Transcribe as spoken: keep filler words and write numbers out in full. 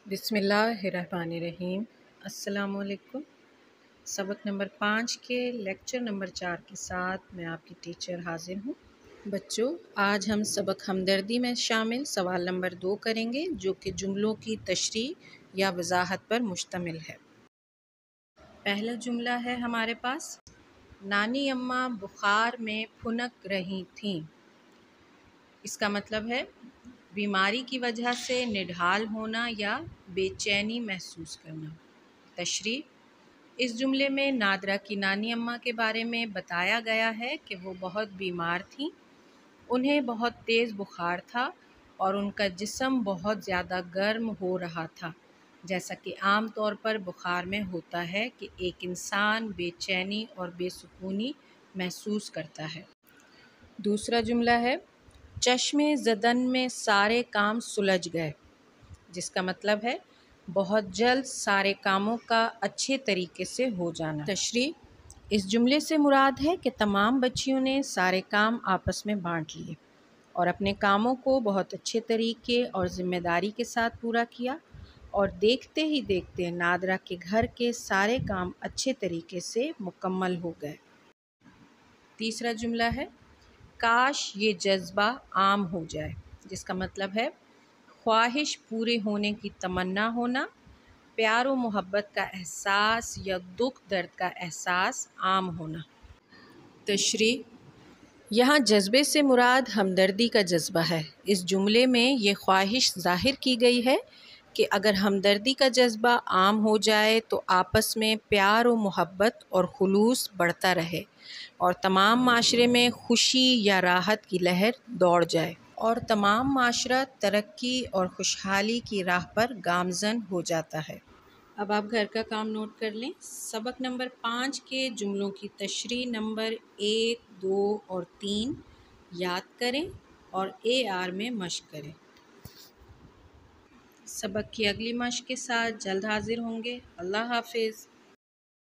بسم اللہ الرحمن الرحیم۔ السلام علیکم۔ سبق نمبر پانچ کے لیکچر نمبر چار کے ساتھ میں آپ کی ٹیچر حاضر ہوں۔ بچوں، آج ہم سبق ہمدردی میں شامل سوال نمبر دو کریں گے، جو کہ جملوں کی تشریح یا وضاحت پر مشتمل ہے۔ پہلا جملہ ہے ہمارے پاس، نانی اماں بخار میں پھنک رہی تھیں۔ اس کا مطلب ہے بیماری کی وجہ سے نڈھال ہونا یا بے چینی محسوس کرنا۔ تشریح، اس جملے میں نادرہ کی نانی اماں کے بارے میں بتایا گیا ہے کہ وہ بہت بیمار تھیں، انہیں بہت تیز بخار تھا اور ان کا جسم بہت زیادہ گرم ہو رہا تھا، جیسا کہ عام طور پر بخار میں ہوتا ہے کہ ایک انسان بے چینی اور بے سکونی محسوس کرتا ہے۔ دوسرا جملہ ہے، چشم زدن میں سارے کام سلجھ گئے، جس کا مطلب ہے بہت جلد سارے کاموں کا اچھے طریقے سے ہو جانا۔ تشریح، اس جملے سے مراد ہے کہ تمام بچیوں نے سارے کام آپس میں بانٹ لیے اور اپنے کاموں کو بہت اچھے طریقے اور ذمہ داری کے ساتھ پورا کیا، اور دیکھتے ہی دیکھتے نادرہ کے گھر کے سارے کام اچھے طریقے سے مکمل ہو گئے۔ تیسرا جملہ ہے، کاش یہ جذبہ عام ہو جائے، جس کا مطلب ہے خواہش پورے ہونے کی تمنا ہونا، پیار و محبت کا احساس یا دکھ درد کا احساس عام ہونا۔ تشریح، یہاں جذبے سے مراد ہمدردی کا جذبہ ہے۔ اس جملے میں یہ خواہش ظاہر کی گئی ہے کہ اگر ہمدردی کا جذبہ عام ہو جائے تو آپس میں پیار و محبت اور خلوص بڑھتا رہے اور تمام معاشرے میں خوشی یا راحت کی لہر دوڑ جائے اور تمام معاشرہ ترقی اور خوشحالی کی راہ پر گامزن ہو جاتا ہے۔ اب آپ گھر کا کام نوٹ کر لیں۔ سبق نمبر پانچ کے جملوں کی تشریح نمبر ایک، دو اور تین یاد کریں اور اے آر میں مشق کریں۔ سبق کی اگلی مشق کے ساتھ جلد حاضر ہوں گے۔ اللہ حافظ۔